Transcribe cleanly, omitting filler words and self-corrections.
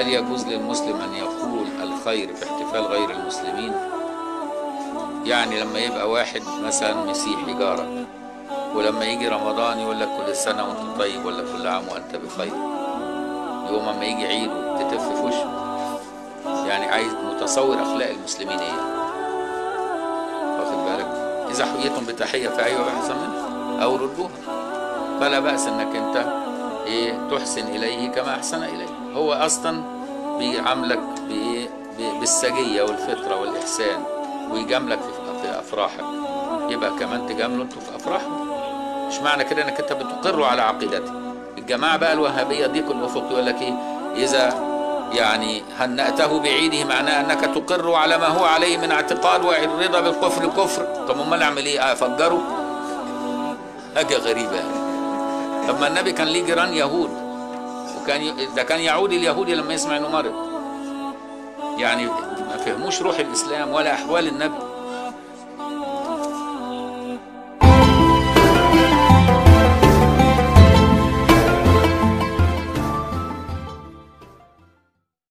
هل يجوز للمسلم أن يقول الخير في احتفال غير المسلمين؟ يعني لما يبقى واحد مثلا مسيحي جارك، ولما يجي رمضان يقول لك كل سنة وانت طيب، ولا كل عام وانت بخير، يوم اما يجي عيد تتف في وشه. يعني عايز متصور أخلاق المسلمين ايه، واخد بالك؟ إذا حييتم بتحية فأيوة أحسن منها أو ردوها، فلا بأس إنك أنت تحسن إليه كما أحسن إليه. هو أصلا بيعاملك بالسجية والفطرة والإحسان، ويجاملك في أفراحك، يبقى كمان تجامله أنتوا في أفراحهم. مش معنى كده إنك أنت بتقروا على عقيدته. الجماعة بقى الوهابية ضيق الأفق يقول لك إذا يعني هنأته بعيده معناه أنك تقر على ما هو عليه من اعتقاد، والرضا بالكفر كفر. طب أمال أعمل إيه؟ أفجره؟ حاجة غريبة يعني. طب ما النبي كان ليه جيران يهود، وكان ده كان يعود اليهودي لما يسمع إنه مرض. يعني ما فهموش روح الإسلام ولا أحوال النبي.